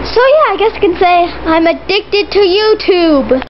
So yeah, I guess you can say I'm addicted to YouTube.